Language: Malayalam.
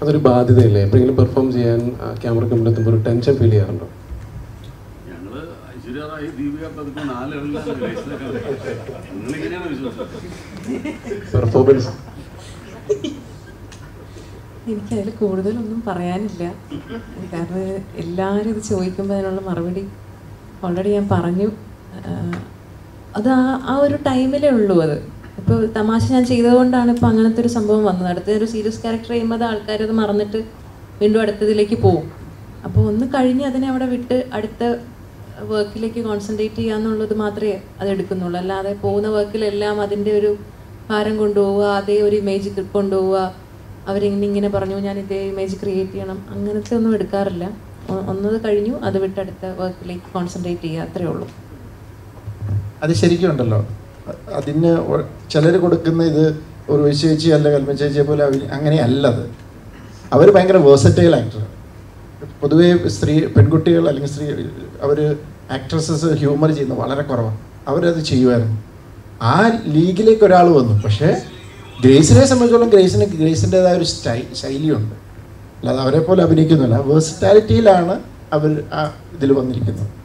അതൊരു ബാധ്യതയല്ലേ? എപ്പോഴെങ്കിലും പെർഫോം ചെയ്യാൻ ക്യാമറയ്ക്ക് മുന്നിലെത്തുമ്പോൾ ഒരു ടെൻഷൻ ഫീൽ ചെയ്യാറുണ്ടോ? പെർഫോമൻസ് എനിക്കതിൽ കൂടുതലൊന്നും പറയാനില്ല. കാരണം എല്ലാവരും ഇത് ചോദിക്കുമ്പോൾ അതിനുള്ള മറുപടി ഓൾറെഡി ഞാൻ പറഞ്ഞു. അത് ആ ഒരു ടൈമിലേ ഉള്ളൂ. അത് ഇപ്പോൾ തമാശ ഞാൻ ചെയ്തതുകൊണ്ടാണ് ഇപ്പോൾ അങ്ങനത്തെ ഒരു സംഭവം വന്നത്. അടുത്തൊരു സീരിയസ് ക്യാരക്ടർ ചെയ്യുമ്പോൾ അത് ആൾക്കാരത് മറന്നിട്ട് വീണ്ടും അടുത്തതിലേക്ക് പോകും. അപ്പോൾ ഒന്ന് കഴിഞ്ഞ് അതിനെ അവിടെ വിട്ട് അടുത്ത വർക്കിലേക്ക് കോൺസെൻട്രേറ്റ് ചെയ്യുക എന്നുള്ളത് മാത്രമേ അത് എടുക്കുന്നുള്ളൂ. അല്ലാതെ പോകുന്ന വർക്കിലെല്ലാം അതിൻ്റെ ഒരു ഭാരം കൊണ്ടുപോവുക, അതേ ഒരു ഇമേജ് കൊണ്ടുപോവുക, അവരിങ്ങനെ പറഞ്ഞു ഞാൻ ഇതേ ഇമേജ് ക്രിയേറ്റ് ചെയ്യണം, അങ്ങനത്തെ ഒന്നും എടുക്കാറില്ല. ഒന്നത് കഴിഞ്ഞു അത് വിട്ട് അടുത്ത വർക്കിലേക്ക് കോൺസെൻട്രേറ്റ് ചെയ്യുക, അത്രയേ ഉള്ളൂ. അത് ശരിക്കും ഉണ്ടല്ലോ, അതിന് ചിലർ കൊടുക്കുന്ന ഇത് ഒരു ചേച്ചി അല്ല കൽമ ചേച്ചിയെ പോലെ അങ്ങനെയല്ലത്. അവർ ഭയങ്കര വേഴ്സറ്റൈൽ ആക്ടർ. പൊതുവേ പെൺകുട്ടികൾ അല്ലെങ്കിൽ അവർ ആക്ട്രസസ് ഹ്യൂമർ ചെയ്യുന്നത് വളരെ കുറവാണ്. അവരത് ചെയ്യുമായിരുന്നു. ആ ലീഗിലേക്ക് ഒരാൾ വന്നു. പക്ഷേ ഗ്രേസിനെ സംബന്ധിച്ചോളം ഗ്രേസിൻ്റെതായ ഒരു ശൈലിയുണ്ട്. അല്ലാതെ അവരെ പോലെ അഭിനയിക്കുന്നില്ല. വേഴ്സറ്റാലിറ്റിയിലാണ് അവർ ആ ഇതിൽ വന്നിരിക്കുന്നത്.